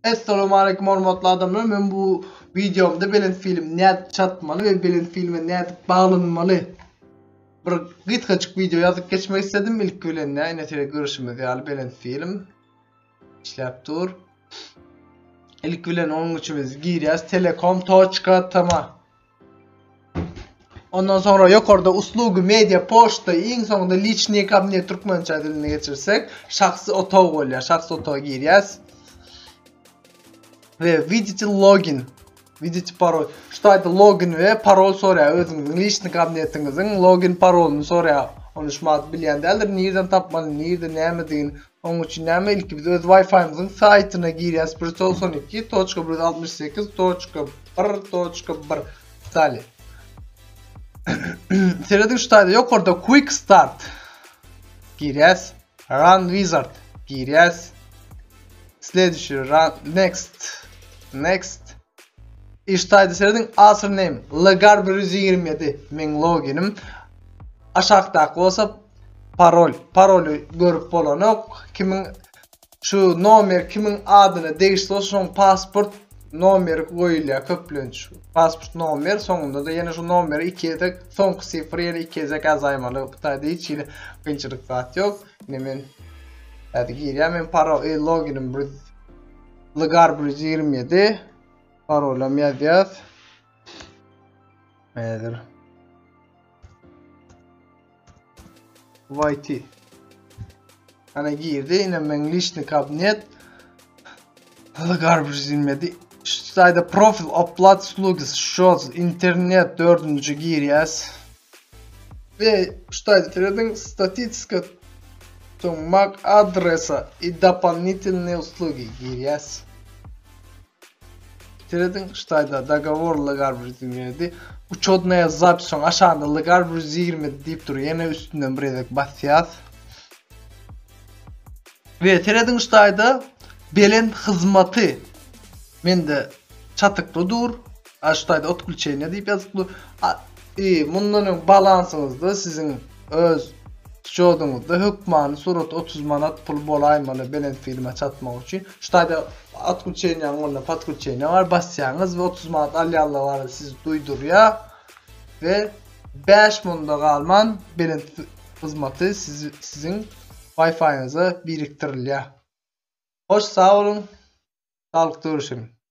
Assalamu alaykum hormatly adamlar. Men bu videomda bilen film näde çatmaly we bilen filme näde baglanmaly bir gitgaçyk video ýazyp geçmek istedim. İlk bilen näme tere görüşmek ýaly bilen film işläp dur. İlk bilen onun üçin biz girýäs telekom.tama. Ondan sonra ýokarda uslugy media poçta iň soňda lichniy kabinet türkmençe diline geçirsek şahsy otog bolýar. Şahsy otoga girýäs. Ve widget login, widget parol. Şuýda login we parol soraýar. Özüňiň lichniy kabinetiňiziň login paroluny soraýar. Onu şumat bilýän däldir. Nerden tapmaly, nerede näme diýin. Onuň üçin näme ilk biz öz Wi-Fi'myzyň saýtyna girýäs. 192.168.1.1 sali. Serede şuýda ýokarda quick start girýäs. Run wizard girýäs. Следующий run next. İştayda seredin asır name Lagar 127 men loginim. Aşağıdaki olsa parolü görüp bolanok kimin şu nomer kimin adını değişti olsa pasport nomeri koyulya köplünç pasport nomer sonunda da yine şu nomeri 2'ye de son sıfır yine 2'ye de azaymalı bu hiç yine kınçılık saat yok yine men hadi gireyim men loginim Lagar 127 parolam yazýas. Nedir? YT. Ana girdi, ine men lichniy kabinet. Lagar 127. Şuýda profil upload uslugy shows internet 4-nji girýäs. Ve şuýda teredin statistika MAC адреса и дополнительные услуги girýäs. Teredin şuýda договор Lagar 127 учётная запись aşağıda Lagar 120 diýip dur. Ýene üstünden bir edek basýas. Ve teredin şuýda bilen hyzmaty mende çatykly dur. Şuýda otkulçeýine diýip ýazypdy. Mundan balansyňyzda siziň öz şoňuzda hökmany surat 30 manat pul bolaýmaly bilen filme çatmak üçin. Şuýda atkulçeýine onda patkulçeýine var basýaňyz we 30 manat alýarlar siz duýdurýar we 5 munda galman bilen hyzmaty siziň Wi-Fi'ňyza biriktirilýär. Hoş sağ olun. Sağlıklı görüşelim.